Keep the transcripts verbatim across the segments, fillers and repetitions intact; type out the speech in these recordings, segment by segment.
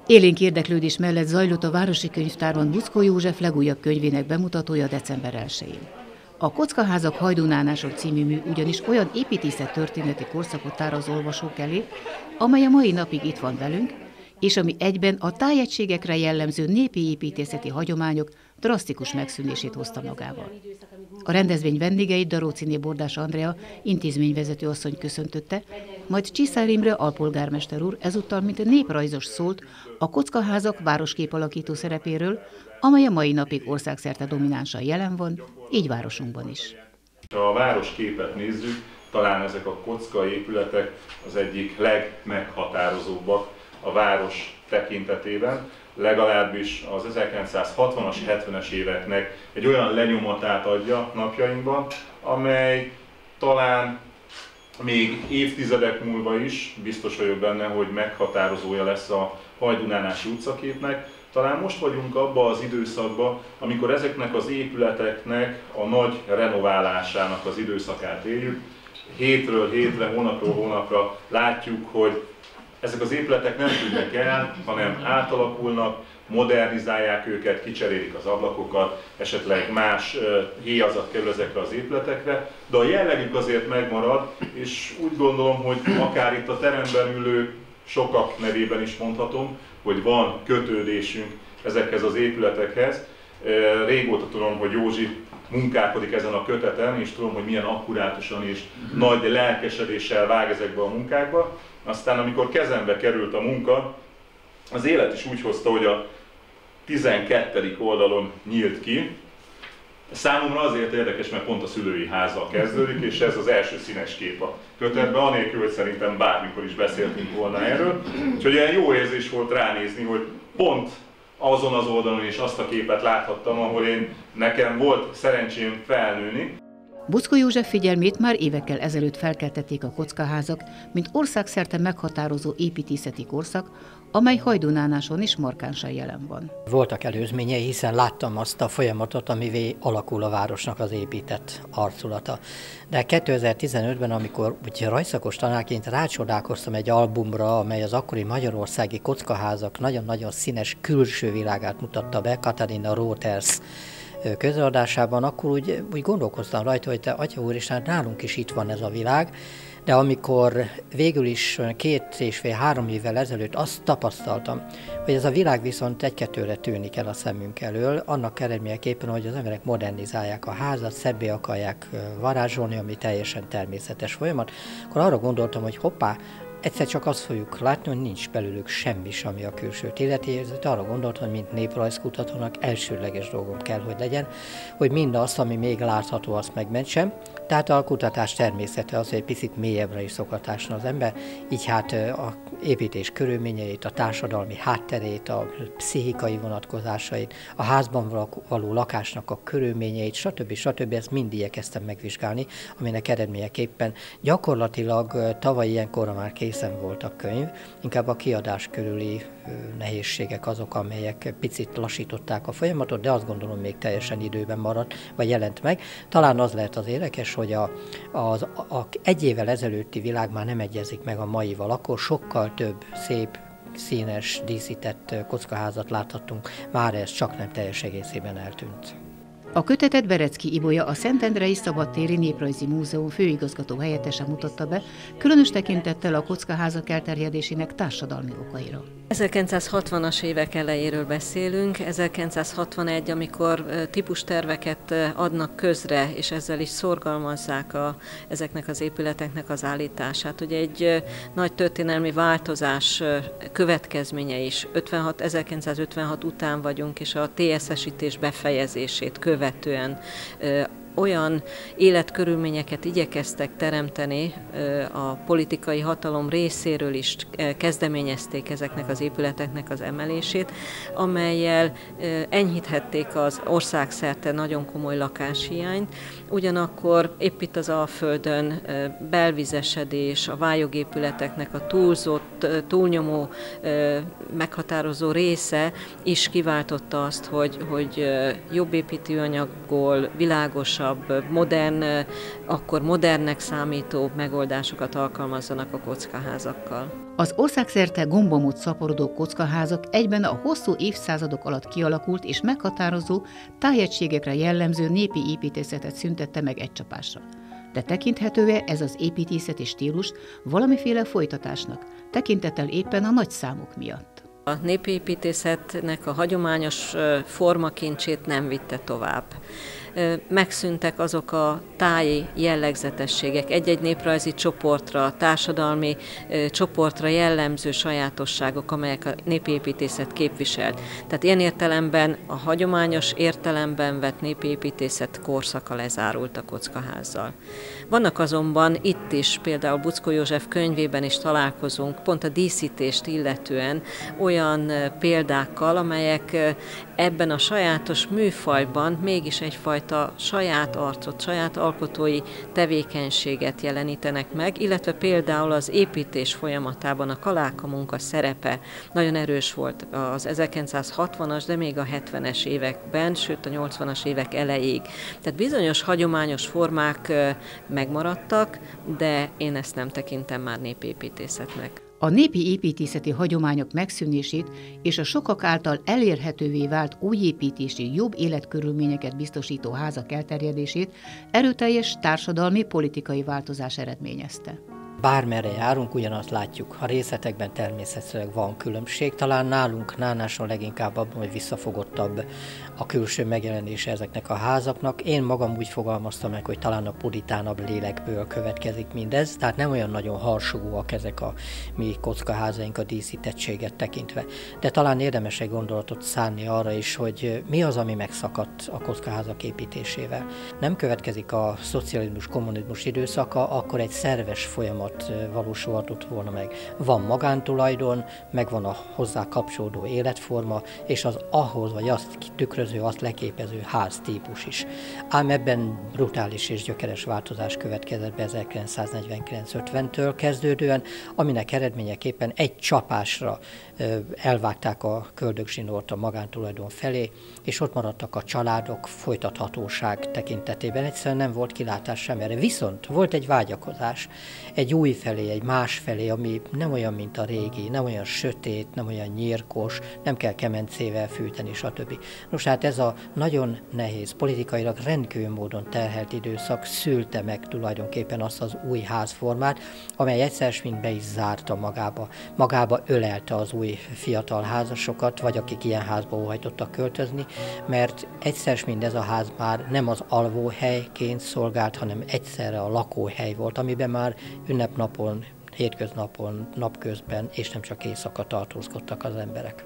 Élénk érdeklődés mellett zajlott a Városi Könyvtárban Buczkó József legújabb könyvének bemutatója december elsején. A Kockaházak hajdunánások című mű ugyanis olyan építészettörténeti korszakot tár az olvasók elé, amely a mai napig itt van velünk, és ami egyben a tájegységekre jellemző népi építészeti hagyományok drasztikus megszűnését hozta magával. A rendezvény vendégeit Darócziné Bordás Andrea intézményvezető asszony köszöntötte, majd Csiszár Imre alpolgármester úr ezúttal mint néprajzos szólt a kockaházak városképalakító szerepéről, amely a mai napig országszerte dominánsan jelen van, így városunkban is. Ha a városképet nézzük, talán ezek a kocka épületek az egyik legmeghatározóbbak a város tekintetében, legalábbis az ezerkilencszázhatvanas, hetvenes éveknek egy olyan lenyomatát adja napjainkban, amely talán még évtizedek múlva is, biztos vagyok benne, hogy meghatározója lesz a hajdunánási utcaképnek. Talán most vagyunk abban az időszakban, amikor ezeknek az épületeknek a nagy renoválásának az időszakát éljük. Hétről hétre, hónapról hónapra látjuk, hogy ezek az épületek nem tűnnek el, hanem átalakulnak, modernizálják őket, kicserélik az ablakokat, esetleg más héjazat kerül ezekre az épületekre, de a jellegük azért megmarad, és úgy gondolom, hogy akár itt a teremben ülő sokak nevében is mondhatom, hogy van kötődésünk ezekhez az épületekhez. Régóta tudom, hogy Józsi munkálkodik ezen a köteten, és tudom, hogy milyen akkurátusan és nagy lelkesedéssel vág ezekbe a munkákba. Aztán amikor kezembe került a munka, az élet is úgy hozta, hogy a tizenkettedik oldalon nyílt ki. Számomra azért érdekes, mert pont a szülői házzal kezdődik, és ez az első színes kép a kötetben, anélkül, hogy szerintem bármikor is beszéltünk volna erről. Úgyhogy ilyen jó érzés volt ránézni, hogy pont azon az oldalon is azt a képet láthattam, ahol én nekem volt szerencsém felnőni. Buczkó József figyelmét már évekkel ezelőtt felkeltették a kockaházak, mint országszerte meghatározó építészeti korszak, amely hajdunánáson is markánsan jelen van. Voltak előzményei, hiszen láttam azt a folyamatot, amivé alakul a városnak az épített arculata. De kétezer-tizenötben, amikor ugye rajzszakos tanárként rácsodálkoztam egy albumra, amely az akkori magyarországi kockaházak nagyon-nagyon színes külső világát mutatta be, Katarina Reuters közadásában, akkor úgy, úgy gondolkoztam rajta, hogy te, Atya Úristen, nálunk is itt van ez a világ, de amikor végül is két és fél, három évvel ezelőtt azt tapasztaltam, hogy ez a világ viszont egy-kettőre tűnik el a szemünk elől, annak eredményeképpen, hogy az emberek modernizálják a házat, szebbé akarják varázsolni, ami teljesen természetes folyamat, akkor arra gondoltam, hogy hoppá, egyszer csak azt fogjuk látni, hogy nincs belőlük semmi, ami a külsőt illeti. Arra gondoltam, hogy mint néprajzkutatónak elsődleges dolgom kell, hogy legyen, hogy mindazt, ami még látható, azt megmentsem. Tehát a kutatás természete az, hogy egy picit mélyebbre is szokatásna az ember, így hát a építés körülményeit, a társadalmi hátterét, a pszichikai vonatkozásait, a házban való lakásnak a körülményeit, stb. stb. Ezt mind igyekeztem megvizsgálni, aminek eredményeképpen gyakorlatilag tavaly ilyenkorra már készen volt a könyv, inkább a kiadás körüli nehézségek azok, amelyek picit lassították a folyamatot, de azt gondolom még teljesen időben maradt, vagy jelent meg. Talán az lehet az érdekes, hogy a, az, a egy évvel ezelőtti világ már nem egyezik meg a maival, akkor sokkal több szép, színes, díszített kockaházat láthattunk, már ez csak nem teljes egészében eltűnt. A kötetet Berecki Ibolya, a Szentendrei Szabadtéri Néprajzi Múzeum főigazgató helyettese mutatta be, különös tekintettel a kockaházak elterjedésének társadalmi okaira. ezerkilencszázhatvanas évek elejéről beszélünk, ezerkilencszázhatvanegy, amikor típusterveket adnak közre, és ezzel is szorgalmazzák a, ezeknek az épületeknek az állítását. Ugye egy nagy történelmi változás következménye is. ötvenhat, ezerkilencszázötvenhat után vagyunk, és a té es es-ítés befejezését követően olyan életkörülményeket igyekeztek teremteni, a politikai hatalom részéről is kezdeményezték ezeknek az épületeknek az emelését, amellyel enyhíthették az országszerte nagyon komoly lakáshiányt, ugyanakkor épp itt az Alföldön belvizesedés, a vályogépületeknek a túlzott, túlnyomó, meghatározó része is kiváltotta azt, hogy, hogy jobb építőanyagból, világosabb, modern, akkor modernnek számító megoldásokat alkalmazzanak a kockaházakkal. Az országszerte gombamód szaporodó kockaházak egyben a hosszú évszázadok alatt kialakult és meghatározó, tájegységekre jellemző népi építészetet szüntette meg egy csapásra. De tekinthető-e ez az építészeti stílus valamiféle folytatásnak, tekintettel éppen a nagy számok miatt? A népépítészetnek a hagyományos formakincsét nem vitte tovább. Megszűntek azok a táji jellegzetességek, egy-egy néprajzi csoportra, társadalmi csoportra jellemző sajátosságok, amelyek a népépítészet képviselt. Tehát ilyen értelemben a hagyományos értelemben vett népépítészet korszaka lezárult a kockaházzal. Vannak azonban itt is, például Buczkó József könyvében is találkozunk, pont a díszítést illetően olyan példákkal, amelyek ebben a sajátos műfajban mégis egyfajta saját arcot, saját alkotói tevékenységet jelenítenek meg, illetve például az építés folyamatában a kalálka munka szerepe nagyon erős volt az ezerkilencszázhatvanas, de még a hetvenes években, sőt a nyolcvanas évek elejéig. Tehát bizonyos hagyományos formák megmaradtak, de én ezt nem tekintem már népépítészetnek. A népi építészeti hagyományok megszűnését és a sokak által elérhetővé vált újépítési, jobb életkörülményeket biztosító házak elterjedését erőteljes társadalmi, politikai változás eredményezte. Bármerre járunk, ugyanazt látjuk. A részletekben természetesen van különbség. Talán nálunk, Nánáson leginkább abban, hogy visszafogottabb a külső megjelenése ezeknek a házaknak. Én magam úgy fogalmaztam meg, hogy talán a puritánabb lélekből következik mindez, tehát nem olyan nagyon harsogóak ezek a mi kockaházaink a díszítettséget tekintve. De talán érdemes egy gondolatot szánni arra is, hogy mi az, ami megszakadt a kockaházak építésével. Nem következik a szocializmus, kommunizmus időszaka, akkor egy szerves folyamat valósulhatott volna meg. Van magántulajdon, megvan a hozzá kapcsolódó életforma, és az ahhoz, vagy azt tükröző, azt leképező háztípus is. Ám ebben brutális és gyökeres változás következett be ezerkilencszáznegyvenkilenc ötventől kezdődően, aminek eredményeképpen egy csapásra elvágták a köldögzsinort a magántulajdon felé, és ott maradtak a családok folytathatóság tekintetében. Egyszerűen nem volt kilátás sem erre. Viszont volt egy vágyakozás, egy új felé, egy más felé, ami nem olyan, mint a régi, nem olyan sötét, nem olyan nyírkos, nem kell kemencével fűteni, stb. Nos, hát ez a nagyon nehéz, politikailag rendkívül módon terhelt időszak szülte meg tulajdonképpen azt az új házformát, amely egyszer mind be is zárta magába, magába ölelte az új fiatal házasokat, vagy akik ilyen házba óhajtottak költözni, mert egyszer mind ez a ház már nem az alvóhelyként szolgált, hanem egyszerre a lakóhely volt, amiben már ünnepnapon, hétköznapon, napközben és nem csak éjszaka tartózkodtak az emberek.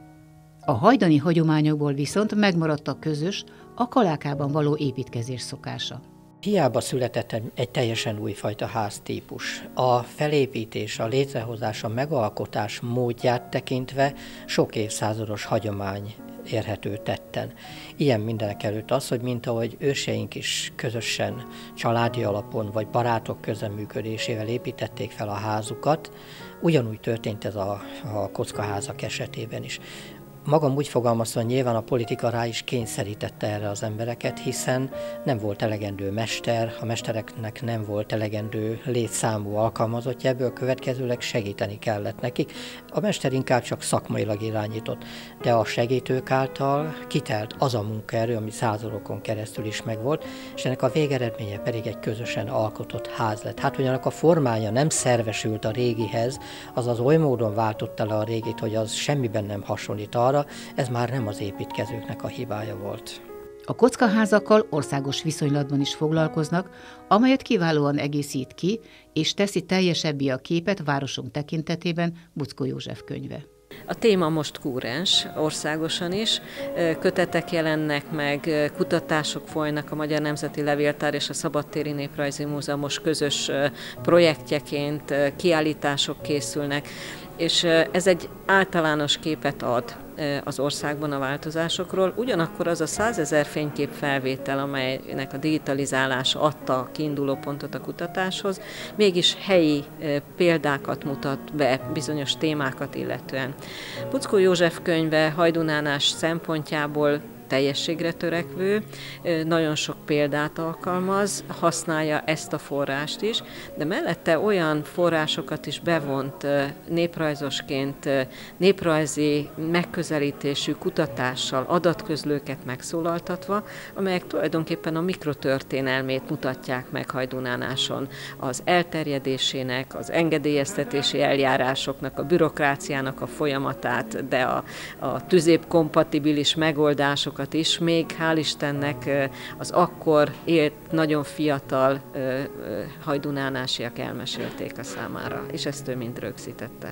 A hajdani hagyományokból viszont megmaradt a közös, a kalákában való építkezés szokása. Hiába született egy teljesen újfajta háztípus. A felépítés, a létrehozás, a megalkotás módját tekintve sok évszázados hagyomány érhető tetten. Ilyen mindenek előtt az, hogy mint ahogy őseink is közösen, családi alapon vagy barátok közreműködésével építették fel a házukat, ugyanúgy történt ez a, a kockaházak esetében is. Magam úgy fogalmaztam, hogy nyilván a politika rá is kényszerítette erre az embereket, hiszen nem volt elegendő mester, a mestereknek nem volt elegendő létszámú alkalmazottja, ebből következőleg segíteni kellett nekik. A mester inkább csak szakmailag irányított, de a segítők által kitelt az a munkaerő, ami századokon keresztül is megvolt, és ennek a végeredménye pedig egy közösen alkotott ház lett. Hát ugyanak a formája nem szervesült a régihez, azaz oly módon váltotta le a régit, hogy az semmiben nem hasonlít arra, ez már nem az építkezőknek a hibája volt. A kockaházakkal országos viszonylatban is foglalkoznak, amelyet kiválóan egészít ki, és teszi teljesebbé a képet városunk tekintetében Buczkó József könyve. A téma most kúrens, országosan is. Kötetek jelennek meg, kutatások folynak, a Magyar Nemzeti Levéltár és a Szabadtéri Néprajzi Múzeum most közös projektjeként kiállítások készülnek, és ez egy általános képet ad az országban a változásokról. Ugyanakkor az a százezer fénykép felvétel, amelynek a digitalizálása adta a kiinduló pontot a kutatáshoz, mégis helyi példákat mutat be bizonyos témákat illetően. Buczkó József könyve Hajdú Nánás szempontjából teljességre törekvő, nagyon sok példát alkalmaz, használja ezt a forrást is, de mellette olyan forrásokat is bevont néprajzosként, néprajzi megközelítésű kutatással, adatközlőket megszólaltatva, amelyek tulajdonképpen a mikrotörténelmét mutatják meg Hajdúnánáson, az elterjedésének, az engedélyeztetési eljárásoknak, a bürokráciának a folyamatát, de a, a tüzépkompatibilis megoldásokat is, még hál' Istennek az akkor élt nagyon fiatal hajdunánásiak elmesélték a számára, és ezt ő mind rögzítette.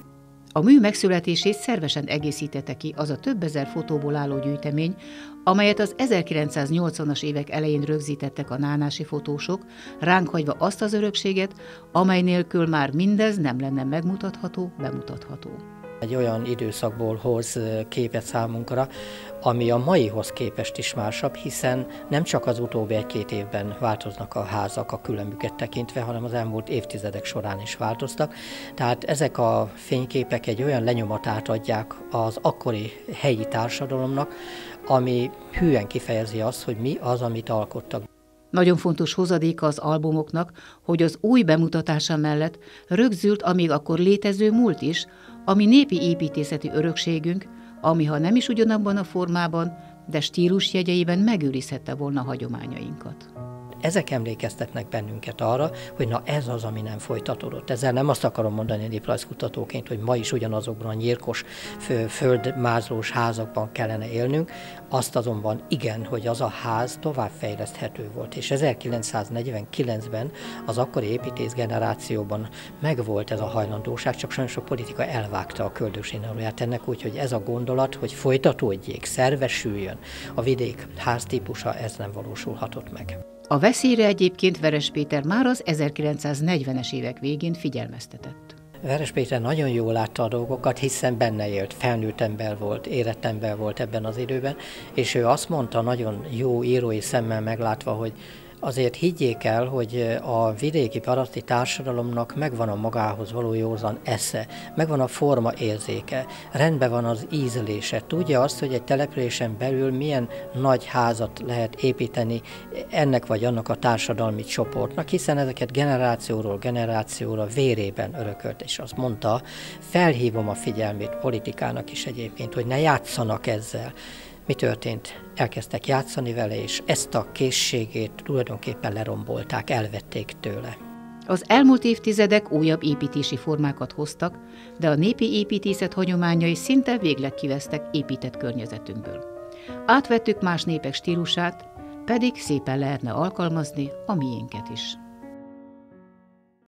A mű megszületését szervesen egészítette ki az a több ezer fotóból álló gyűjtemény, amelyet az ezerkilencszáznyolcvanas évek elején rögzítettek a nánási fotósok, ránk hagyva azt az örökséget, amely nélkül már mindez nem lenne megmutatható, bemutatható. Egy olyan időszakból hoz képet számunkra, ami a maihoz képest is másabb, hiszen nem csak az utóbbi egy-két évben változnak a házak a különbüket tekintve, hanem az elmúlt évtizedek során is változtak. Tehát ezek a fényképek egy olyan lenyomatát adják az akkori helyi társadalomnak, ami hűen kifejezi azt, hogy mi az, amit alkottak. Nagyon fontos hozadéka az albumoknak, hogy az új bemutatása mellett rögzült a még akkor létező múlt is, ami népi építészeti örökségünk, ami ha nem is ugyanabban a formában, de stílusjegyeiben megőrizhette volna hagyományainkat. Ezek emlékeztetnek bennünket arra, hogy na ez az, ami nem folytatódott. Ezzel nem azt akarom mondani néprajzkutatóként, hogy ma is ugyanazokban a nyírkos, földmázlós házakban kellene élnünk, azt azonban igen, hogy az a ház továbbfejleszthető volt. És ezerkilencszáznegyvenkilencben az akkori építész generációban megvolt ez a hajlandóság, csak sajnos a politika elvágta a köldöksénáróját ennek, úgyhogy ez a gondolat, hogy folytatódjék, szervesüljön a vidék háztípusa, ez nem valósulhatott meg. A veszélyre egyébként Veres Péter már az ezerkilencszáznegyvenes évek végén figyelmeztetett. Veres Péter nagyon jól látta a dolgokat, hiszen benne élt, felnőtt ember volt, érett ember volt ebben az időben, és ő azt mondta nagyon jó írói szemmel meglátva, hogy azért higgyék el, hogy a vidéki paraszti társadalomnak megvan a magához való józan esze, megvan a forma érzéke, rendben van az ízlése. Tudja azt, hogy egy településen belül milyen nagy házat lehet építeni ennek vagy annak a társadalmi csoportnak, hiszen ezeket generációról generációra vérében örökölt, és azt mondta, felhívom a figyelmét politikának is egyébként, hogy ne játszanak ezzel. Mi történt? Elkezdtek játszani vele, és ezt a készségét tulajdonképpen lerombolták, elvették tőle. Az elmúlt évtizedek újabb építési formákat hoztak, de a népi építészet hagyományai szinte végleg kivesztek épített környezetünkből. Átvettük más népek stílusát, pedig szépen lehetne alkalmazni a miénket is.